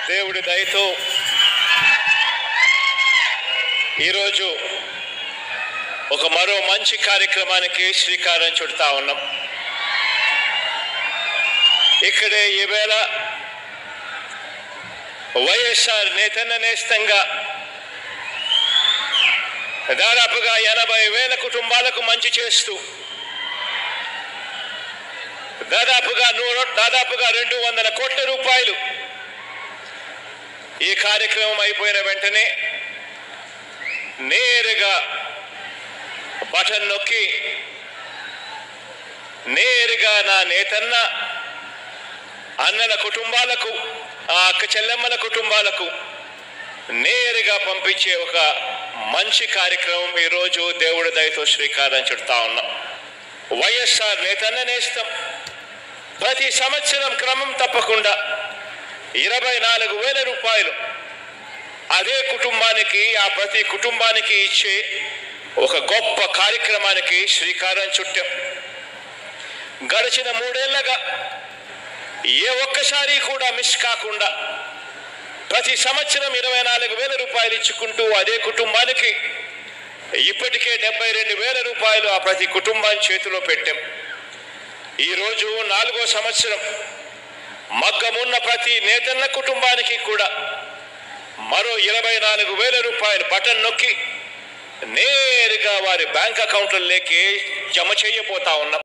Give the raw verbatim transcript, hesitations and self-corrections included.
దేవుడి దయతో ఈరోజు ఒక మరో మంచి కార్యక్రమానికి శ్రీకారం చుడతా ఉన్నాం. ఇక్కడే ఈవేళ వైఎస్ఆర్ నేతన్న నేస్తంగా దాదాపుగా ఎనభై వేల కుటుంబాలకు మంచి చేస్తూ దాదాపుగా నూరు దాదాపుగా రెండు వందల కోట్ల రూపాయలు ఈ కార్యక్రమం అయిపోయిన వెంటనే నేరుగా బటన్ నొక్కి నేరుగా నా నేతన్న అన్నల కుటుంబాలకు ఆ అక్క చెల్లెమ్మల కుటుంబాలకు నేరుగా పంపించే ఒక మంచి కార్యక్రమం ఈరోజు దేవుడి దయతో శ్రీకారం చుడతా ఉన్నాం. వైఎస్ఆర్ నేతన్న నేస్తం ప్రతి సంవత్సరం క్రమం తప్పకుండా ఇరవై నాలుగు వేల రూపాయలు అదే కుటుంబానికి ఆ ప్రతి కుటుంబానికి ఇచ్చే ఒక గొప్ప కార్యక్రమానికి శ్రీకారం చుట్టాం. గడిచిన మూడేళ్లగా ఏ ఒక్కసారి కూడా మిస్ కాకుండా ప్రతి సంవత్సరం ఇరవై నాలుగు వేల రూపాయలు ఇచ్చుకుంటూ అదే కుటుంబానికి ఇప్పటికే డెబ్బై రెండు వేల రూపాయలు ఆ ప్రతి కుటుంబాన్ని చేతిలో పెట్టాం. ఈరోజు నాలుగో సంవత్సరం మగ్గమున్న ప్రతి నేతన్న కుటుంబానికి కూడా మరో ఇరవై నాలుగు వేల రూపాయలు బటన్ నొక్కి నేరుగా వారి బ్యాంక్ అకౌంట్లలోకి జమ చేయబోతా ఉన్నాం.